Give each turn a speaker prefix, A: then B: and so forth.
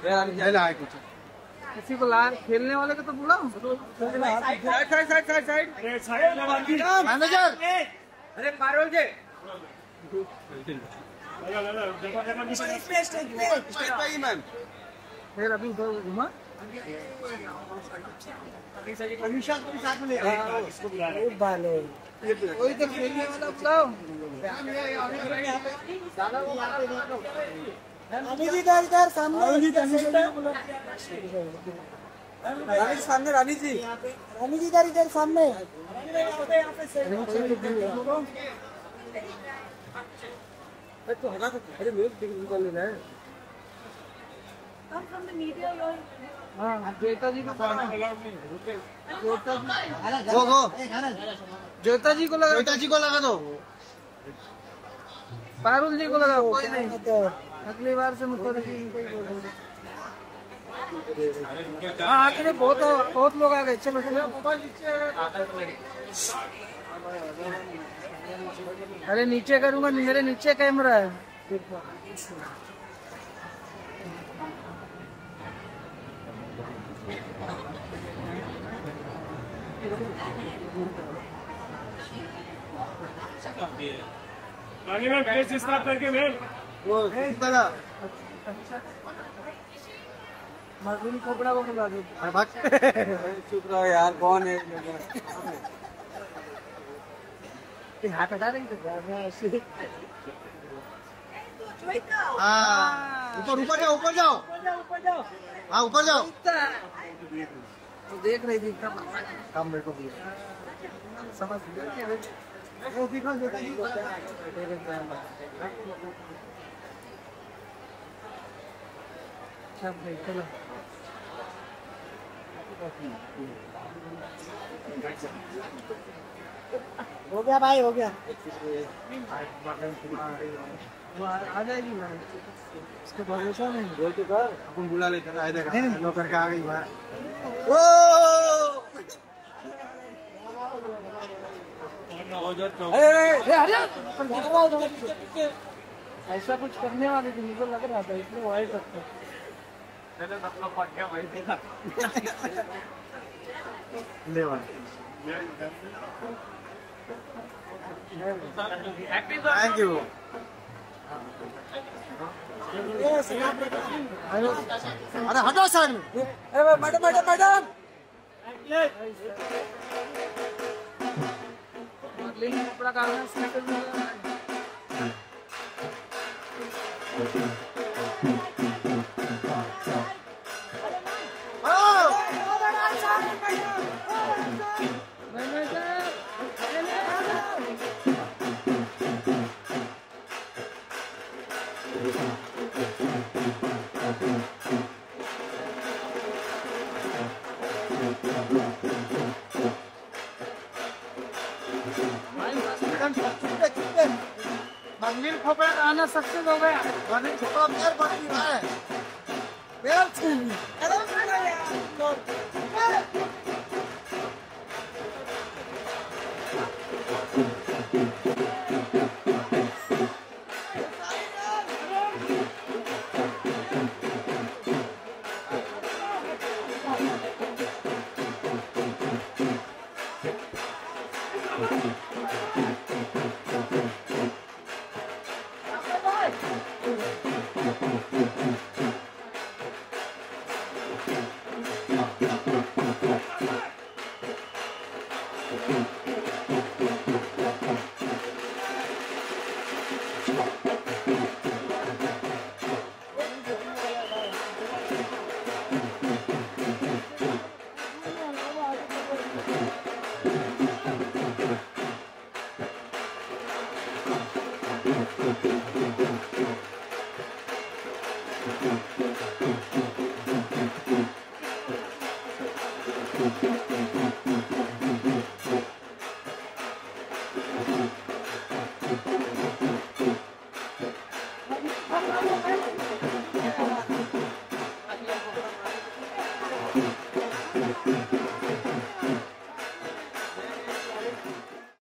A: किसी को ला खेलने वाले को तो बुलाओ। मैनेजर अरे पारोल जी फिर अभी उधर घुमा अभिषेक को भी साथ में ले उसको बुला रहे वही तो खेलने वाला बुलाओ। रानी जी इधर सामने सामने रानी जी इधर सामने तो हटा तो अरे मेरे निकाल लेना है। हाँ ज्योता जी को ज्योता जी को लगा दो पारुल जी को लगा कोई नहीं अगली बार से मुझको हाँ आखिर बहुत लोग आ गए। चलो अरे नीचे करूंगा मेरे नीचे कैमरा है।
B: रानी मैम फेस स्टार्ट करके मैम
A: वो मजदूरी कपड़ा को बुला दो। चुप रहो यार कौन है हाथ हटा रही तो ऊपर जाओ हाँ ऊपर जाओ तो देख रही थी काम मेरे को समझ चलो हो गया भाई हो गया आ जाएगी उसके भरोसा नहीं बोल के कर अपन बुला लेते लो करके आ गई बाहर। ऐसा कुछ करने वाले थे मुझे लग रहा था इसलिए वो आई सकते थैंक यू। अरे हटो साइड में मैडम कपड़ा काटना मंदिर खोपड़ा आना सक्सेस हो गया। मंदिर खोपड़ा प्यार बाकी है प्यार